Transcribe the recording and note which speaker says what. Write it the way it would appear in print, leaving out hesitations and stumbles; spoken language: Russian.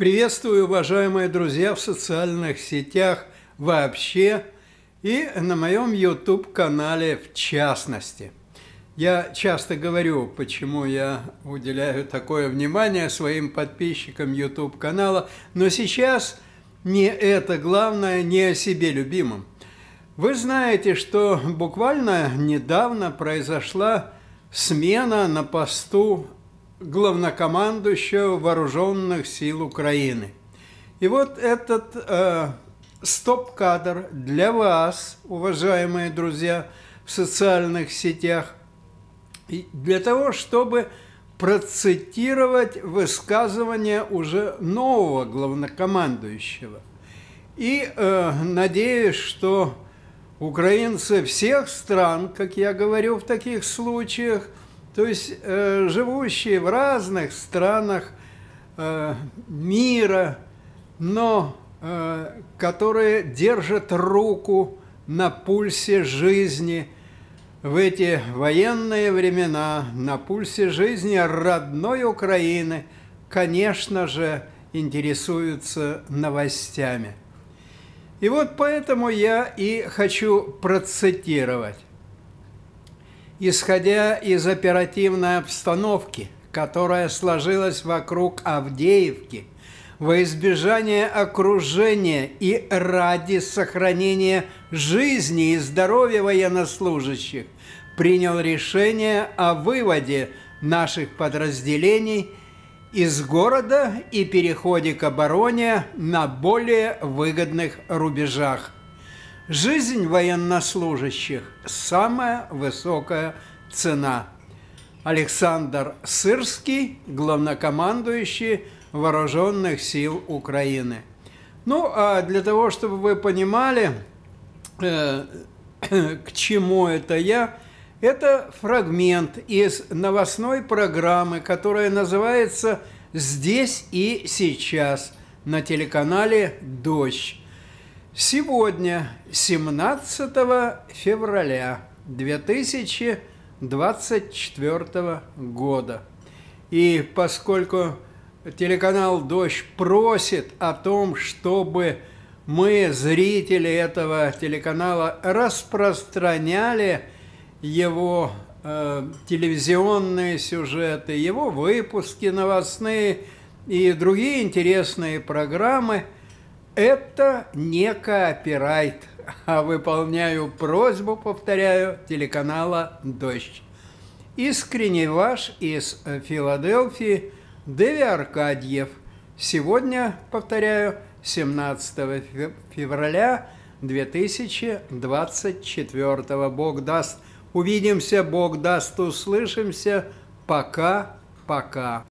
Speaker 1: Приветствую, уважаемые друзья, в социальных сетях вообще и на моем YouTube-канале в частности. Я часто говорю, почему я уделяю такое внимание своим подписчикам YouTube-канала, но сейчас не это главное, не о себе любимом. Вы знаете, что буквально недавно произошла смена на посту главнокомандующего Вооруженных сил Украины. И вот этот стоп-кадр для вас, уважаемые друзья, в социальных сетях, для того, чтобы процитировать высказывание уже нового главнокомандующего. И надеюсь, что украинцы всех стран, как я говорю в таких случаях, то есть живущие в разных странах мира, но которые держат руку на пульсе жизни в эти военные времена, на пульсе жизни родной Украины, конечно же, интересуются новостями. И вот поэтому я и хочу процитировать. Исходя из оперативной обстановки, которая сложилась вокруг Авдеевки, во избежание окружения и ради сохранения жизни и здоровья военнослужащих, принял решение о выводе наших подразделений из города и переходе к обороне на более выгодных рубежах. Жизнь военнослужащих – самая высокая цена. Александр Сырский, главнокомандующий Вооруженных сил Украины. Ну, а для того, чтобы вы понимали, к чему это я, это фрагмент из новостной программы, которая называется «Здесь и сейчас» на телеканале «Дождь». Сегодня, 17 февраля 2024 года. И поскольку телеканал «Дождь» просит о том, чтобы мы, зрители этого телеканала, распространяли его телевизионные сюжеты, его выпуски новостные и другие интересные программы, это не копирайт, а выполняю просьбу, повторяю, телеканала «Дождь». Искренне ваш из Филадельфии Дэви Аркадьев. Сегодня, повторяю, 17 февраля 2024. Бог даст, увидимся, Бог даст, услышимся. Пока-пока.